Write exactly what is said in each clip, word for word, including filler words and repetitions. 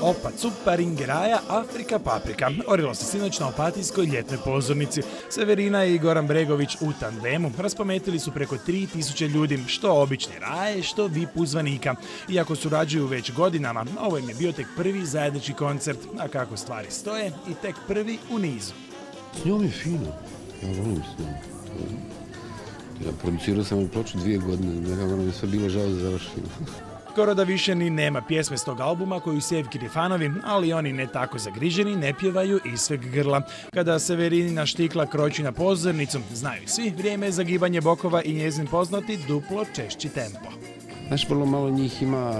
Opa Cupa Ringeraja Afrika Paprika orilo se sinoć na Opatijskoj ljetnoj pozornici. Severina i Goran Bregović u tandemu raspametili su preko tri tisuće ljudi, što obični raje, što V I P uzvanika. Iako surađuju već godinama, ovo im je bio tek prvi zajednički koncert, a kako stvari stoje, i tek prvi u nizu. S njom je fino, ja volim s njom. Ja producirao sam i ploču dvije godine, nekako nam je sve bilo žao da završimo. Skoro da više ni nema pjesme s tog albuma koju Sevkini fanovi, ali oni ne tako zagriženi, ne pjevaju iz sveg grla. Kada Severinina štikla kroči na pozornicu, znaju svi, vrijeme je za gibanje bokova i njezin poznati duplo češći tempo. Znaš, vrlo malo njih ima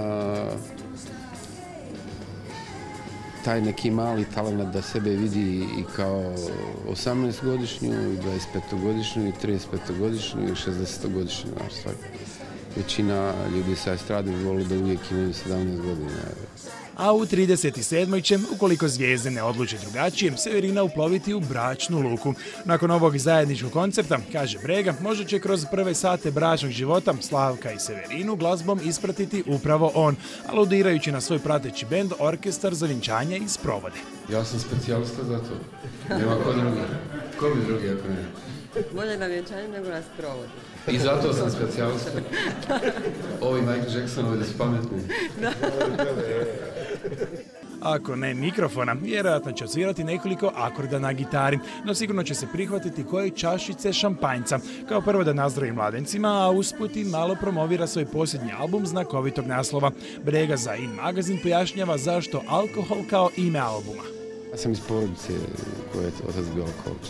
taj neki mali talent da sebe vidi i kao osamnaestogodišnju, i dvadesetpetogodišnju, i tridesetpetogodišnju, i šezdesetogodišnju. Većina ljudi sa estrade voli da uvijek imaju sedamnaest godina. A u trideset sedmoj će, ukoliko zvijezde ne odluče drugačije, Severina uploviti u bračnu luku. Nakon ovog zajedničkog koncepta, kaže Brega, možda će kroz prve sate bračnog života Slavka i Severinu glazbom ispratiti upravo on, aludirajući na svoj prateći bend Orkestar za vjenčanje i sprovode. Ja sam specijalista za to. Nema ko drugi. Ko bi drugi ako ne? Bolje na vjenčanje nego na sprovode. I zato sam specijalista. Ovi Michael Jacksonovi da su pametni. Ako ne mikrofona, vjerojatno će odsvirati nekoliko akorda na gitari, no sigurno će se prihvatiti koje čašice šampanjca. Kao prvo da nazdravi mladencima, a usput i malo promovira svoj posljednji album znakovitog naslova. Brega za In magazin pojašnjava zašto alkohol kao ime albuma. Ja sam iz porodice koje je otac bio alkoholičar.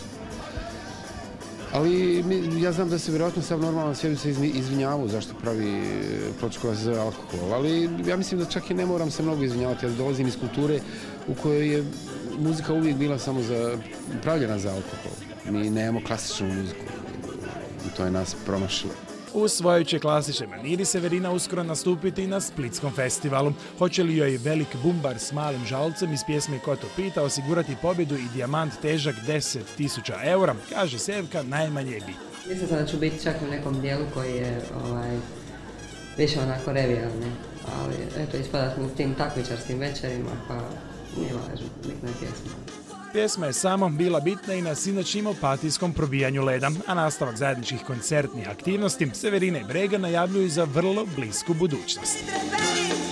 Ali ja znam da se vjerojatno sav normalan svijet se izvinjavao zašto pravi ploču koja se zove alkohol, ali ja mislim da čak i ne moram se mnogo izvinjavati. Ja dolazim iz kulture u kojoj je muzika uvijek bila samo za, pravljena za alkohol. Mi nemamo klasičnu muziku, to je nas promašilo. U svojoj će klasičnoj maniri Severina uskoro nastupiti na Splitskom festivalu. Hoće li joj velik bumbar s malim žalcem iz pjesme Ko to pita osigurati pobjedu i dijamant težak deset tisuća eura, kaže Sevka, najmanje je bitno. Mislim sam da ću biti čak u nekom dijelu koji je ovaj, više onako revijalni, ali eto, ispadat mu s tim takmičarskim večerima, pa nije važno, bitna je pjesma. Pjesma je samo bila bitna i na sinoćnjem opatijskom probijanju leda, a nastavak zajedničkih koncertnih aktivnosti Severina i Brega najavljuju za vrlo blisku budućnost.